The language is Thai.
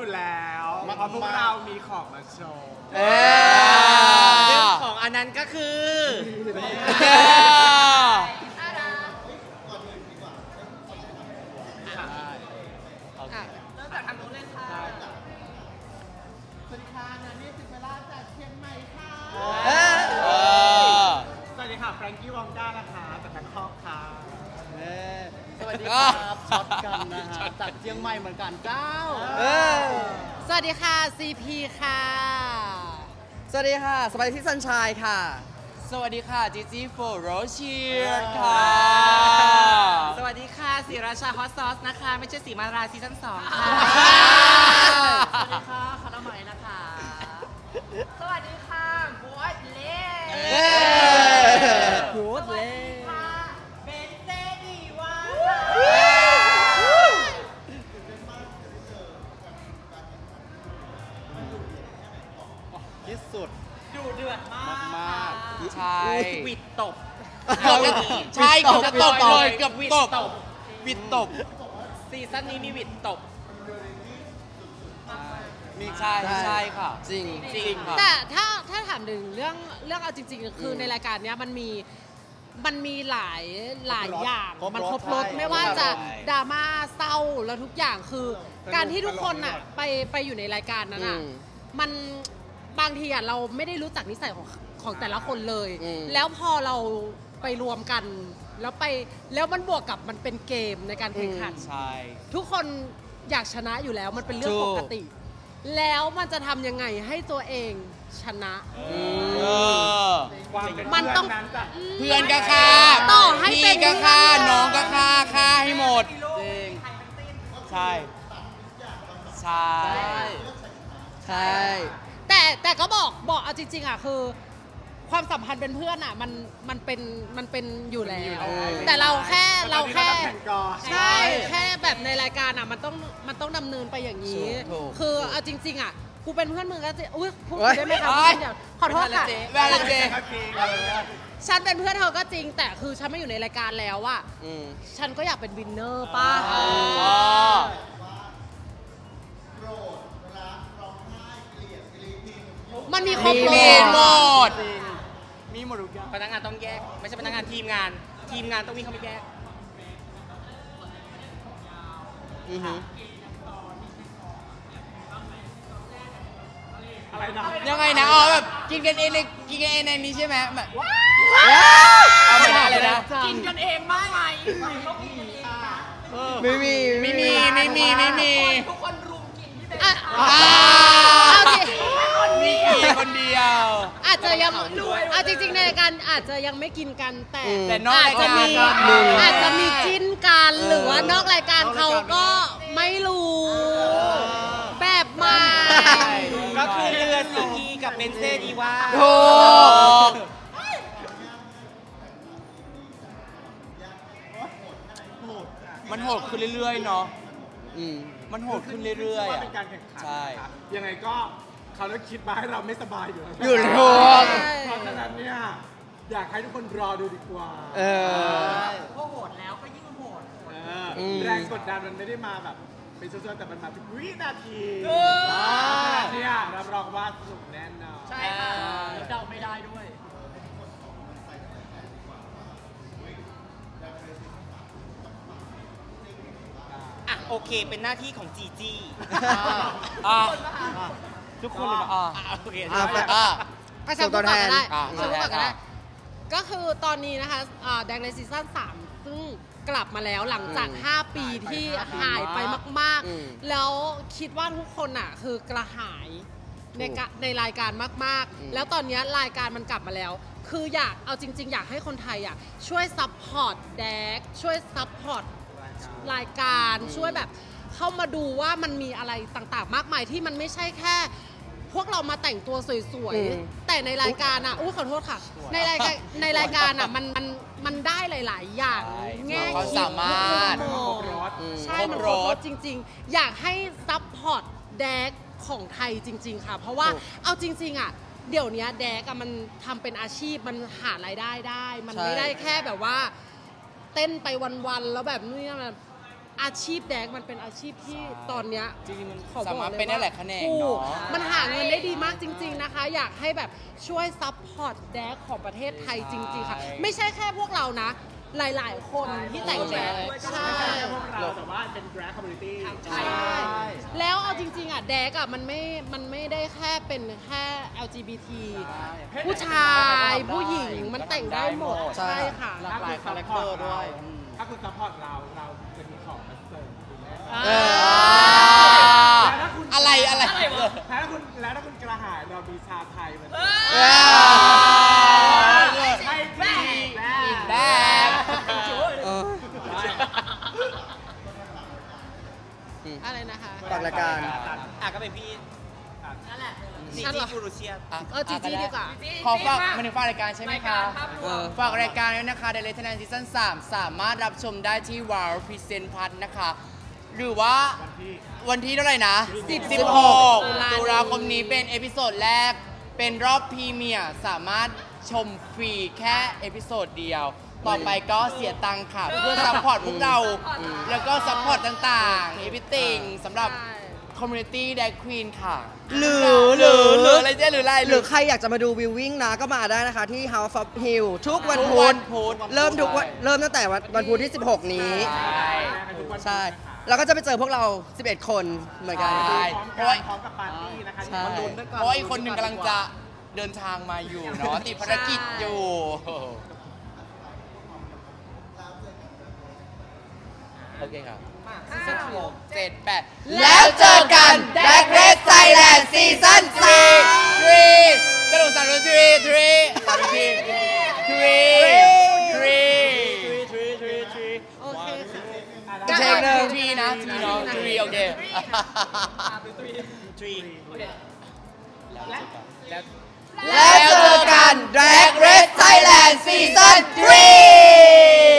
อยู่แล้วเพราะพวกเรามีของมาโชว์เรื่องของอันนั้นก็คือตั้งแต่ทางนู้นเลยค่ะสวัสดีค่ะนันนี่สิบเวลาจากเชียงใหม่ค่ะสวัสดีค่ะแฟรงกี้วองก้านะคะจากแบงคอกค่ะสวัสดีครับช็อตกันนะฮะจากเชียงใหม่เหมือนกันเจ้าสวัสดีค่ะ CP ค่ะสวัสดีค่ะสบายที่ซันชายค่ะสวัสดีค่ะจีจีโฟโรเชียร์ค่ะสวัสดีค่ะสีราชาฮอตซอสนะคะไม่ใช่สีมาราซีซั่น2ค่ะสวัสดีค่ะคาราไมนะคะสวัสดีค่ะบัวเล่กูดเล่เบนเซดีว่าที่สุดดูเดือดมากมากใช่วิดตบใช่เกือบตบเลยเกือบตบวิดตบซีซั่นนี้มีวิดตบมีใช่ค่ะจริงค่ะแต่ถ้าถามถึงเรื่องเอาจริงๆคือในรายการเนี้ยมันมีหลายอย่างมันครบรสไม่ว่าจะดราม่าเศร้าแล้วทุกอย่างคือการที่ทุกคนอ่ะไปอยู่ในรายการนั้นอ่ะมันบางทีอ่ะเราไม่ได้รู้จักนิสัยของแต่ละคนเลยแล้วพอเราไปรวมกันแล้วมันบวกกับมันเป็นเกมในการแข่งขันทุกคนอยากชนะอยู่แล้วมันเป็นเรื่องปกติแล้วมันจะทำยังไงให้ตัวเองชนะมันต้องเพื่อนก็ฆ่าต่อให้พี่ก็ฆ่าน้องก็ฆ่าให้หมดใช่แต่ก็บอกเอาจริงๆอ่ะคือความสัมพันธ์เป็นเพื่อนอ่ะมันเป็นอยู่แล้วแต่เราแค่ใช่แค่แบบในรายการอ่ะมันต้องดำเนินไปอย่างนี้คือเอาจริงๆอ่ะกูเป็นเพื่อนมึงก็จะอุ้ยพูดได้ไหมคะขอโทษค่ะฉันเป็นเพื่อนเธอก็จริงแต่คือฉันไม่อยู่ในรายการแล้วอ่ะฉันก็อยากเป็นวินเนอร์ป่ะมันมีครบหมดมีหมดทุกอย่างพนักงานต้องแยกไม่ใช่พนักงานทีมงานต้องวิ่งเข้าไปแยกอะไรนะยังไงนะแบบกินกันเองในนี้ใช่ไหมแบบไม่ได้เลยนะกินกันเองมากไงไม่มีทุกคนรุมกินที่เป็นมีคนเดียวอาจจะยังจริงๆในรายการอาจจะยังไม่กินกันแต่นอกรายการอาจจะมีจิ้นกันหรือว่านอกรายการเขาก็ไม่รู้แบบมาก็คือเรือซีกีกับเบนเซ่ดีว่าถูกมันโหดขึ้นเรื่อยๆเนาะมันโหดขึ้นเรื่อยๆว่าเป็นการแข่งขันใช่ยังไงก็เขาต้องคิดมาให้เราไม่สบายอยู่แล้วเพราะฉะนั้นเนี่ยอยากให้ทุกคนรอดูดีกว่าก็โหดแล้วก็ยิ่งโหดแรงกดดันมันไม่ได้มาแบบเป็นส่วนๆแต่มันมาทุกวินาทีเนี่ยรับรองว่าสนุกแน่นอนใช่ค่ะเดาไม่ได้ด้วยโอเคเป็นหน้าที่ของจีจี้ทุกคนเลยโอเคประชาชนก่อนก็ได้ก็คือตอนนี้นะคะแดงในซีซั่น3ซึ่งกลับมาแล้วหลังจาก5 ปีที่หายไปมากๆแล้วคิดว่าทุกคนอ่ะคือกระหายในรายการมากๆแล้วตอนนี้รายการมันกลับมาแล้วคือเอาจริงๆอยากให้คนไทยอ่ะช่วยซัพพอร์ตแดกช่วยซัพพอร์ตรายการช่วยแบบเข้ามาดูว่ามันมีอะไรต่างๆมากมายที่มันไม่ใช่แค่พวกเรามาแต่งตัวสวยๆแต่ในรายการอ่ะขอโทษค่ะในรายการอ่ะมันได้หลายๆอย่างแง่คิดสามารถใช่มันครบรสจริงๆอยากให้ซัพพอร์ตแดกของไทยจริงๆค่ะเพราะว่าเอาจริงๆอ่ะเดี๋ยวนี้แดกมันทำเป็นอาชีพมันหารายได้มันไม่ได้แค่แบบว่าเต้นไปวันๆแล้วแบบนี้อาชีพแดกมันเป็นอาชีพที่ตอนเนี้ยจริงๆมันขอบอกสามารถเลยเป็นได้ว่าหลายแขนงถูกเนาะมันหาเงินได้ดีมากจริง ๆนะคะ อยากให้แบบช่วยซัพพอร์ตแดกของประเทศไทยจริง ๆ ค่ะ ไม่ใช่แค่พวกเรานะ หลาย ๆ คนที่แต่งแดกใช่ไม่ใช่แค่พวกเราแต่ว่าเป็น drag community ใช่แล้วเอาจริง ๆอ่ะแดกอ่ะมันไม่ได้แค่เป็นแค่ LGBT ผู้ชายผู้หญิงมันแต่งได้หมดใช่ค่ะหลากหลายคาแรคเตอร์ด้วยถ้าคุณซัพพอร์ตเราจะมีของมาเสิร์ฟคุณแน่อแล้วถ้าคุณอะไรแล้วถ้าคุณกระหายเรามีชาไทยมัน ใช่แม่แบกอะไรนะคะฝากรายการก็เป็นพี่นั่นแหละจีฉันเหจีรอฟูรุเชียจีจี้ดีกว่าขอฝากมาถึงฝากรายการใช่ไหมคะฝากรายการด้วยนะคะ The Latest Thailand Season 3 สามารถรับชมได้ที่ Wow Present Plus นะคะ หรือว่าวันที่เท่าไหร่นะ 16 ตุลาคมนี้เป็นเอพิโซดแรก เป็นรอบพรีเมียร์ สามารถชมฟรีแค่เอพิโซดเดียว ต่อไปก็เสียตังค่ะ เพื่อซัพพอร์ตพวกเรา แล้วก็ซัพพอร์ตต่างๆ everything สำหรับ Community Drag Queen ค่ะหรืออะไรเจ๊หรืออะไรหรือใครอยากจะมาดูวิววิ่งนะก็มาได้นะคะที่ House of Hill ทุกวันทุกพุวัธนพุธเริ่มตั้งแต่วันพุธที่ 16 นี้ใช่ใช่ แล้วก็จะไปเจอพวกเรา 11 คนเหมือนกันใช่พร้อมกับปาร์ตี้นะคะใช่เพราะว่าอีกคนหนึ่งกำลังจะเดินทางมาอยู่เนาะติดภารกิจอยู่ โอเคครับ7 8 แล้วเจอกัน Drag Race Thailand Season 3 สรุป3 3 3 3 3 3 โอเคค่ะเช็คหนึ่งทีนะทีเนาะทีโอเคแล้วเจอกัน Drag Race Thailand Season 3